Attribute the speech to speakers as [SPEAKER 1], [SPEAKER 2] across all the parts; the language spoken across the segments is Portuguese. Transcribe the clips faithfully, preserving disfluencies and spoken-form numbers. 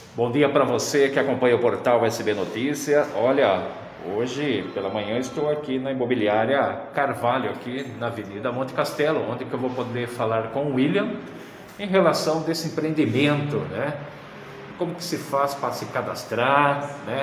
[SPEAKER 1] Bom dia para você que acompanha o portal S B Notícia. Olha, hoje pela manhã estou aqui na imobiliária Carvalho, aqui na Avenida Monte Castelo, onde que eu vou poder falar com o William em relação desse empreendimento, né? Como que se faz para se cadastrar, né?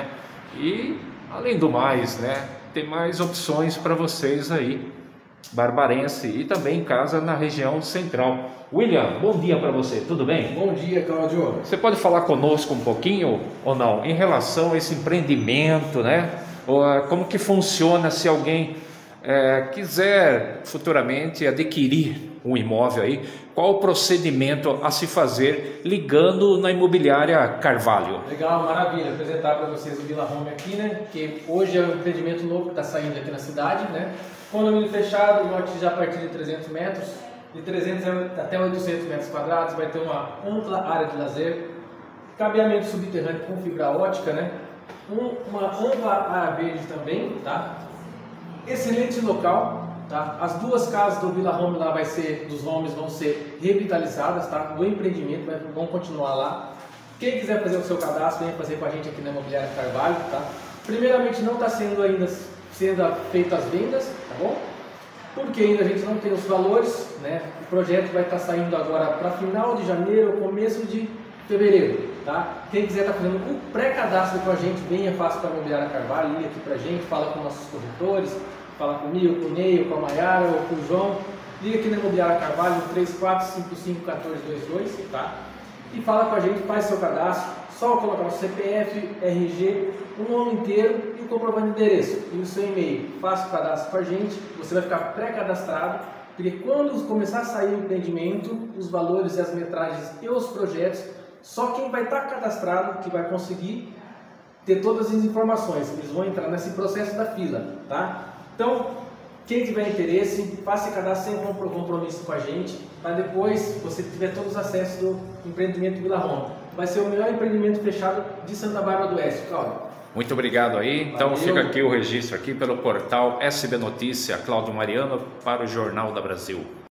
[SPEAKER 1] E além do mais, né? Tem mais opções para vocês aí, barbarense e também casa na região central. William, bom dia para você, tudo bem?
[SPEAKER 2] Bom dia, Cláudio.
[SPEAKER 1] Você pode falar conosco um pouquinho ou não em relação a esse empreendimento, né? Ou, ah, como que funciona se alguém é, quiser futuramente adquirir um imóvel aí? Qual o procedimento a se fazer ligando na imobiliária Carvalho?
[SPEAKER 2] Legal, maravilha. Apresentar para vocês o Villa Home aqui, né? Que hoje é um empreendimento novo que está saindo aqui na cidade, né? Condomínio fechado, lote já a partir de trezentos metros, de trezentos até oitocentos metros quadrados, vai ter uma ampla área de lazer, cabeamento subterrâneo com fibra ótica, né? Um, uma ampla área verde também, tá? Excelente local, tá? As duas casas do Villa Home lá vai ser, dos homes vão ser revitalizadas, tá? Do empreendimento, vai, vão continuar lá. Quem quiser fazer o seu cadastro, venha fazer com a gente aqui na Imobiliária Carvalho, tá? Primeiramente, não está sendo ainda sendo feitas as vendas, tá bom? Porque ainda a gente não tem os valores, né? O projeto vai estar saindo agora para final de janeiro ou começo de fevereiro, tá? Quem quiser estar fazendo um pré-cadastro com a gente, venha, faça para a Imobiliária Carvalho, liga aqui para a gente, fala com nossos corretores, fala comigo, com o Neio, com a Mayara ou com o João. Liga aqui na Imobiliária Carvalho, três quatro cinco cinco um quatro dois dois, tá? E fala com a gente, faz seu cadastro, só colocar o C P F, R G, o nome inteiro e o comprovante de endereço e o seu e-mail. Faça o cadastro com a gente, você vai ficar pré-cadastrado, porque quando começar a sair o empreendimento, os valores e as metragens e os projetos, só quem vai estar cadastrado que vai conseguir ter todas as informações. Eles vão entrar nesse processo da fila, tá? Então, quem tiver interesse, faça cadastro sem compromisso com a gente, para depois você tiver todos os acessos do empreendimento Villa Home. Vai ser o melhor empreendimento fechado de Santa Bárbara do Oeste, Cláudio.
[SPEAKER 1] Muito obrigado aí. Então
[SPEAKER 2] Valeu.
[SPEAKER 1] Fica aqui o registro aqui pelo portal S B Notícia, Cláudio Mariano para o Jornal da Brasil.